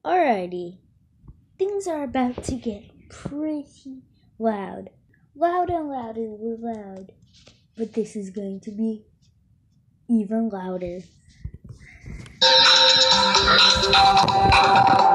Alrighty, things are about to get pretty loud. Loud and louder, we're loud. But this is going to be even louder.